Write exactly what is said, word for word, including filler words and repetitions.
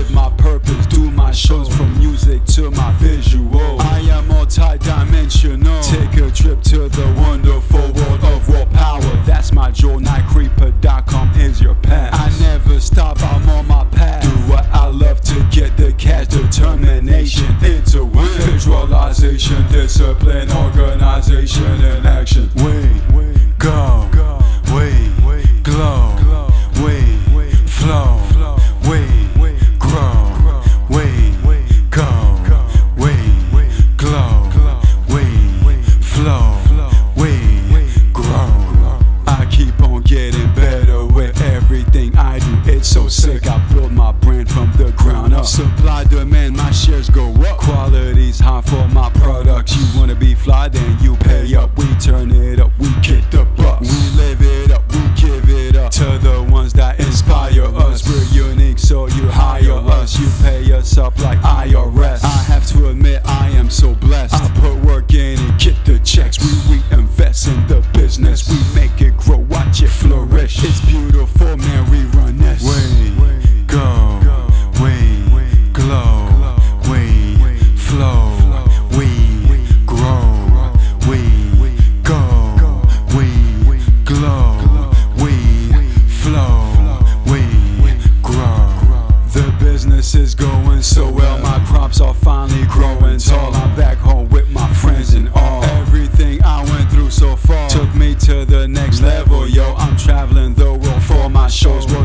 live my purpose, do my shows from music to my visual. I am multi-dimensional. Take a trip to the wonderful world of raw power. That's my Joe, night creeper dot com is your path. I never stop, I'm on my path. Do what I love to get the cash, determination into win. Visualization, discipline, organization, and action. We go, we glow, we flow, we grow, we go, we glow, we flow, we grow. I keep on getting better with everything I do. It's so sick, I build my brand from the ground up. Supply, demand, my shares go up. Quality's high for my products. You wanna be fly, then you pay up. We turn it up, we get the bucks. We live it up, we give it up to the ones that inspire us. We're unique, so you hire us. You pay us up like I R S. I have to admit, I am so blessed. I put work in and get the checks. We reinvest in the business. We make it grow, watch it flourish. It's beautiful, man, we run this. We go, we glow, we flow, we grow, we go, we glow, we flow, we grow. The business is going so well, my crops are finally growing tall. I'm back home with my friends and all. Everything I went through so far took me to the next level, yo. I'm traveling the world for my shows.